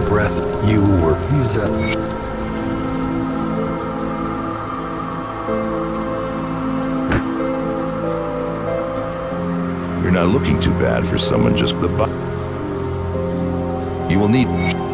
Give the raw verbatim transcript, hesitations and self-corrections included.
breath. You were possessed. You're not looking too bad for someone just the bu- You will need...